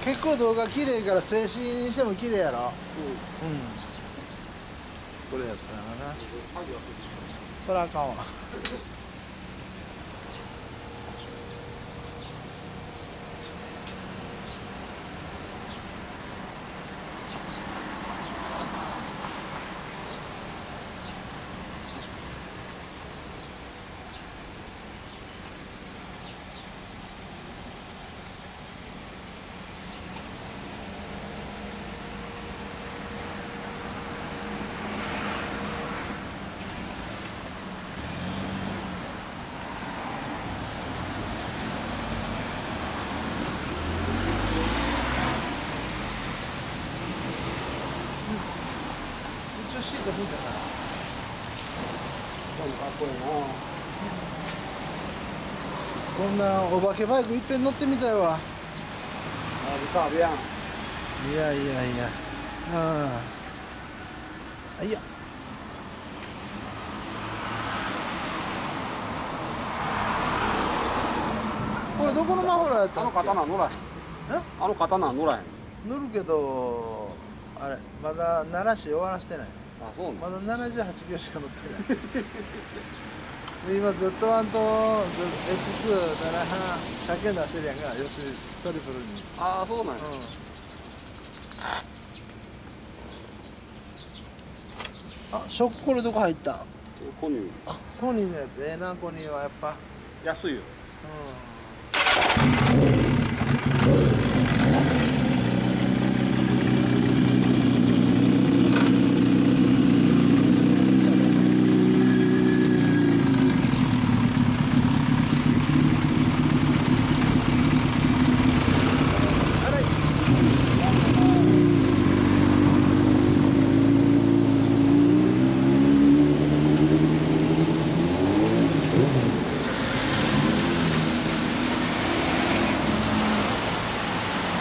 結構動画綺麗から静止にしても綺麗やろ。うん、これやったらな。そらあかんわ。一応シート吹いたから。 かっこいいな。 こんなお化けバイクいっぺん乗ってみたいわ。 リサーブやん。 いやいやいや。あいや。これどこのマフラーやったっけ？ あの刀乗らへん。あの刀乗らへん。 乗るけど、あれまだ鳴らし終わらせてない。 あ、そうなん。 まだ78キロしか乗ってない。で今ずっとH2、7半車検出してるやんか、よしトリプルに。 ああ、そうなんや。 あ、ショックこれどこ入ったん？ コニュー。 あ、コニーのやつええな、コニーはやっぱ。 安いよ。 うん。